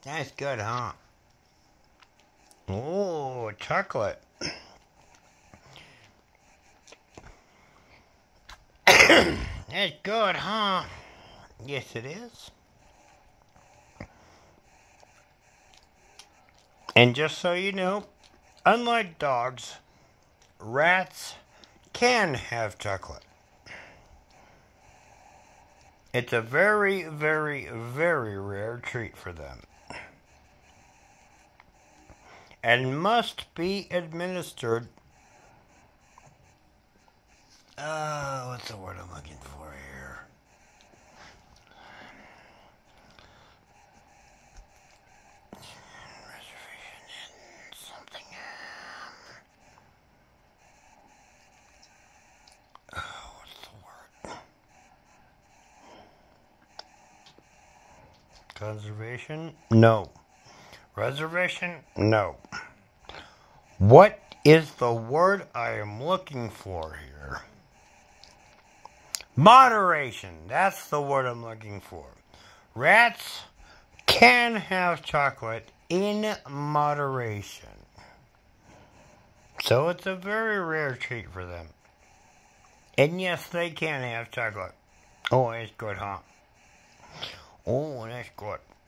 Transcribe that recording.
That's good, huh? Ooh, chocolate. That's good, huh? Yes, it is. And just so you know, unlike dogs, rats can have chocolate. It's a very, very, very rare treat for them. And must be administered. What's the word I'm looking for here? Reservation and something. What's the word? Conservation? No. Reservation? No. What is the word I am looking for here? Moderation. That's the word I'm looking for. Rats can have chocolate in moderation. So it's a very rare treat for them. And yes, they can have chocolate. Oh, that's good, huh? Oh, that's good.